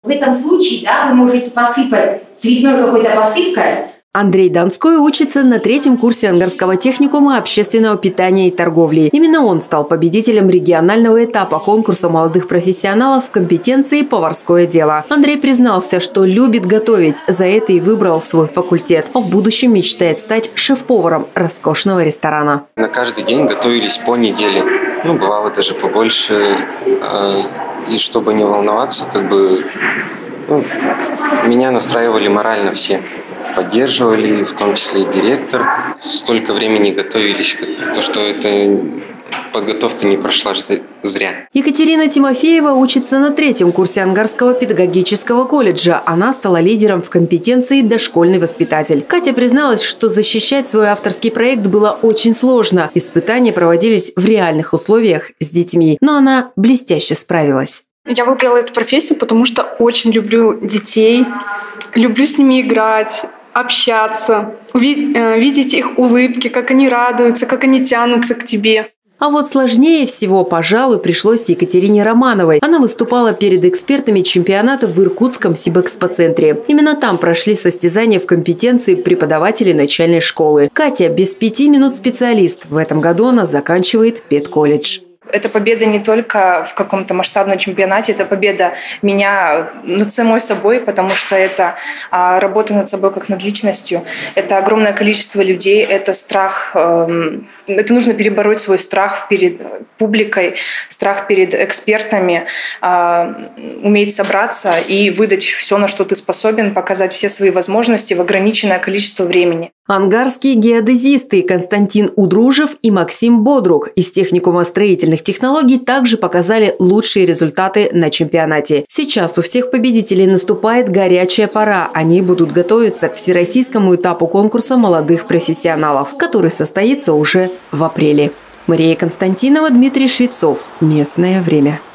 В этом случае, да, вы можете посыпать цветной какой-то посыпкой. Андрей Донской учится на 3-м курсе Ангарского техникума общественного питания и торговли. Именно он стал победителем регионального этапа конкурса молодых профессионалов в компетенции «Поварское дело». Андрей признался, что любит готовить, за это и выбрал свой факультет. А в будущем мечтает стать шеф-поваром роскошного ресторана. На каждый день готовились по неделе. Бывало даже побольше. И чтобы не волноваться, меня настраивали морально все. Поддерживали, в том числе и директор. Столько времени готовились, то что эта подготовка не прошла зря. Екатерина Тимофеева учится на 3-м курсе Ангарского педагогического колледжа. Она стала лидером в компетенции «Дошкольный воспитатель». Катя призналась, что защищать свой авторский проект было очень сложно. Испытания проводились в реальных условиях с детьми, но она блестяще справилась. Я выбрала эту профессию, потому что очень люблю детей, люблю с ними играть, общаться, видеть их улыбки, как они радуются, как они тянутся к тебе. А вот сложнее всего, пожалуй, пришлось Екатерине Романовой. Она выступала перед экспертами чемпионата в Иркутском сибэкспоцентре. Именно там прошли состязания в компетенции преподавателей начальной школы. Катя без 5 минут специалист. В этом году она заканчивает педколледж. Это победа не только в каком-то масштабном чемпионате, это победа меня над самой собой, потому что это работа над собой как над личностью. Это огромное количество людей, это страх, это нужно перебороть свой страх перед публикой, страх перед экспертами, уметь собраться и выдать все, на что ты способен, показать все свои возможности в ограниченное количество времени. Ангарские геодезисты Константин Удружев и Максим Бодрук из техникума строительных технологий также показали лучшие результаты на чемпионате. Сейчас у всех победителей наступает горячая пора. Они будут готовиться к всероссийскому этапу конкурса молодых профессионалов, который состоится уже в апреле. Мария Константинова, Дмитрий Швецов. Местное время.